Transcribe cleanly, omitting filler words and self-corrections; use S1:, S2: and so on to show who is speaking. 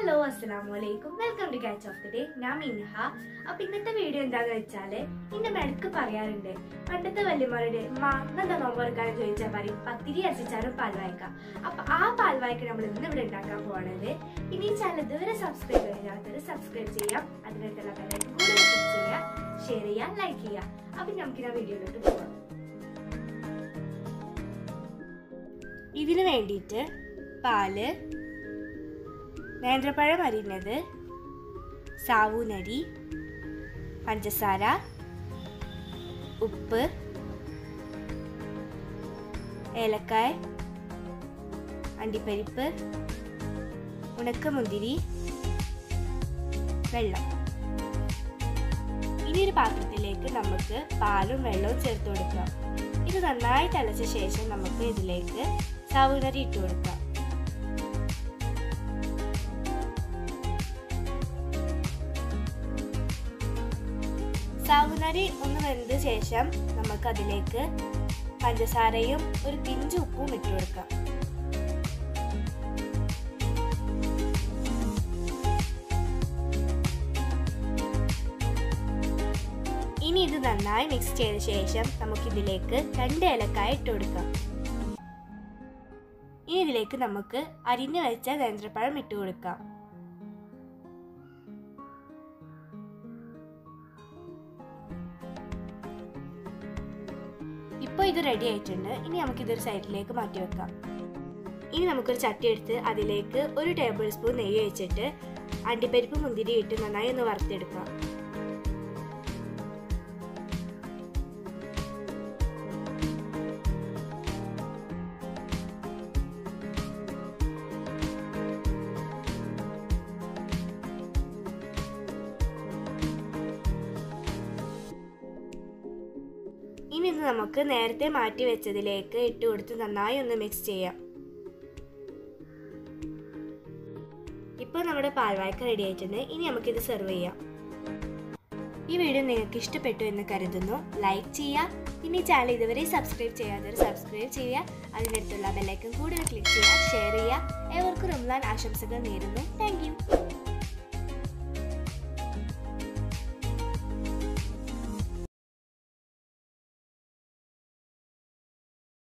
S1: Hello അസ്സലാമലൈക്കും welcome to catch of the day. ഞാൻ മിൻഹ. അപ്പൊ ഇന്നത്തെ വീഡിയോ എന്താന്ന് വെച്ചാല് എന്റെ മെടക്ക് പറയാറുണ്ട്, പണ്ടത്തെ വല്യമാരുടെ എന്താ നോമ്പെടുക്കാനും ചോദിച്ചാൽ പറയും പത്തിരി അരച്ചാലും പാൽവായ്ക്ക. അപ്പൊ ആ പാൽവായ്ക്ക നമ്മൾ ഇന്ന് ഇവിടെ ഉണ്ടാക്കാൻ പോകണത്. ഇനി ഈ ചാനൽ ഇതുവരെ സബ്സ്ക്രൈബ് ചെയ്യാത്തവർ സബ്സ്ക്രൈബ് ചെയ്യാം, അതിനടുത്തുള്ള ബെല്ലൈക്കൺ കൂടെ ക്ലിക്ക് ചെയ്യാം, ഷെയർ ചെയ്യാം, ലൈക്ക് ചെയ്യാം. അപ്പൊ നമുക്ക് ആ വീഡിയോയിലോട്ട് പോകാം. ഇതിന് വേണ്ടിയിട്ട് പാല്, നേന്ത്രപ്പഴം അരിഞ്ഞത്, സാവൂനരി, പഞ്ചസാര, ഉപ്പ്, ഏലക്കായ, അണ്ടിപ്പരിപ്പ്, ഉണക്കമുന്തിരി, വെള്ളം. ഇനി ഒരു പാത്രത്തിലേക്ക് നമുക്ക് പാലും വെള്ളവും ചേർത്ത് കൊടുക്കാം. ഇത് നന്നായി തിളച്ച ശേഷം നമുക്ക് ഇതിലേക്ക് സാവൂനരി ഇട്ട് കൊടുക്കാം. സാവൂനരി ഒന്ന് വെന്ത ശേഷം നമുക്ക് അതിലേക്ക് പഞ്ചസാരയും ഒരു പിഞ്ച് ഉപ്പും ഇട്ട് കൊടുക്കാം. ഇനി ഇത് നന്നായി മിക്സ് ചെയ്ത ശേഷം നമുക്കിതിലേക്ക് 2 ഏലക്കായ ഇട്ട് കൊടുക്കാം. ഇനി ഇതിലേക്ക് നമുക്ക് അരിഞ്ഞു വെച്ച നേന്ത്രപ്പഴം ഇട്ട് കൊടുക്കാം. ഇപ്പോൾ ഇത് റെഡി ആയിട്ടുണ്ട്. ഇനി നമുക്കിതൊരു സൈഡിലേക്ക് മാറ്റി വെക്കാം. ഇനി നമുക്കൊരു ചട്ടി എടുത്ത് അതിലേക്ക് 1 ടേബിൾ സ്പൂൺ നെയ്യ് ഒഴിച്ചിട്ട് അണ്ടിപ്പരിപ്പ് മുന്തിരി ഇട്ട് നന്നായി ഒന്ന് വറുത്തെടുക്കാം. ഇനി ഇത് നമുക്ക് നേരത്തെ മാറ്റി വെച്ചതിലേക്ക് ഇട്ട് കൊടുത്ത് നന്നായി ഒന്ന് മിക്സ് ചെയ്യാം. ഇപ്പോൾ നമ്മുടെ പാൽവായ്ക്ക റെഡി ആയിട്ടുണ്ട്. ഇനി നമുക്കിത് സെർവ് ചെയ്യാം. ഈ വീഡിയോ നിങ്ങൾക്ക് ഇഷ്ടപ്പെട്ടു എന്ന് കരുതുന്നു. ലൈക്ക് ചെയ്യുക. പിന്നെ ഈ ചാനൽ ഇതുവരെ സബ്സ്ക്രൈബ് ചെയ്യാത്തവർ സബ്സ്ക്രൈബ് ചെയ്യുക, അതിനടുത്തുള്ള ബെല്ലൈക്കൺ കൂടെ ക്ലിക്ക് ചെയ്യുക, ഷെയർ ചെയ്യുക. ഏവർക്കും റംസാൻ ആശംസകൾ നേരുന്നു. Thank U.